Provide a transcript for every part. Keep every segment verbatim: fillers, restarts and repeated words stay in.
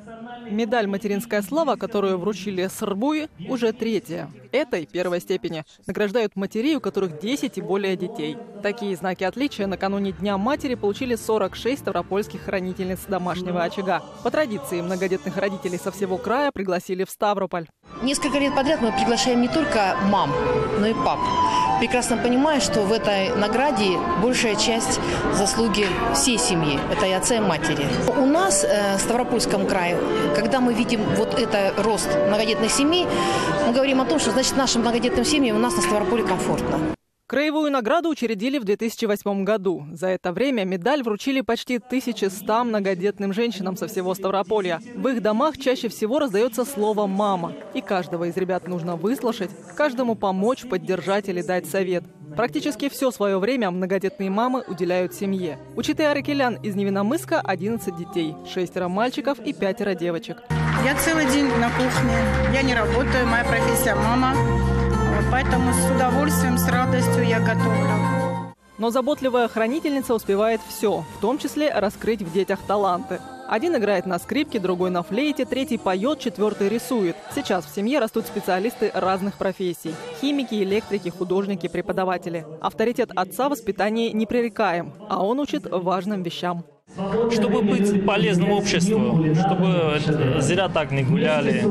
Медаль «Материнская слава», которую вручили Сырбуи, уже третья. Этой, первой степени, награждают матерей, у которых десять и более детей. Такие знаки отличия накануне Дня матери получили сорок шесть ставропольских хранительниц домашнего очага. По традиции, многодетных родителей со всего края пригласили в Ставрополь. Несколько лет подряд мы приглашаем не только мам, но и пап. Прекрасно понимая, что в этой награде большая часть заслуги всей семьи. Это и отца, и матери. У нас э, в Ставропольском крае, когда мы видим вот это рост многодетных семей, мы говорим о том, что значит нашим многодетным семьям у нас на Ставрополе комфортно. Краевую награду учредили в две тысячи восьмом году. За это время медаль вручили почти тысяче ста многодетным женщинам со всего Ставрополья. В их домах чаще всего раздается слово «мама». И каждого из ребят нужно выслушать, каждому помочь, поддержать или дать совет. Практически все свое время многодетные мамы уделяют семье. У Читы Аракелян из Невиномысска одиннадцать детей, шестеро мальчиков и пятеро девочек. Я целый день на кухне, я не работаю, моя профессия мама. Поэтому с удовольствием, с радостью я готовлю. Но заботливая хранительница успевает все, в том числе раскрыть в детях таланты. Один играет на скрипке, другой на флейте, третий поет, четвертый рисует. Сейчас в семье растут специалисты разных профессий. Химики, электрики, художники, преподаватели. Авторитет отца в воспитании непререкаем, а он учит важным вещам. Чтобы быть полезным обществу, чтобы зря так не гуляли,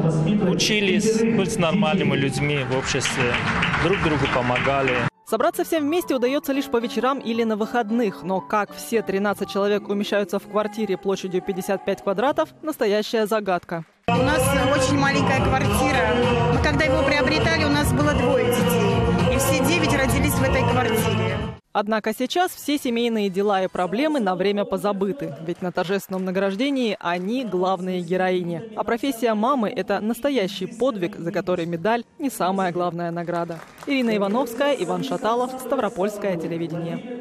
учились быть нормальными людьми в обществе, друг другу помогали. Собраться всем вместе удается лишь по вечерам или на выходных. Но как все тринадцать человек умещаются в квартире площадью пятьдесят пять квадратов – настоящая загадка. У нас очень маленькая квартира. Мы когда его приобретали, у нас было двое детей. И все девять родились в этой квартире. Однако сейчас все семейные дела и проблемы на время позабыты. Ведь на торжественном награждении они главные героини. А профессия мамы – это настоящий подвиг, за который медаль не самая главная награда. Ирина Ивановская, Иван Шаталов, Ставропольское телевидение.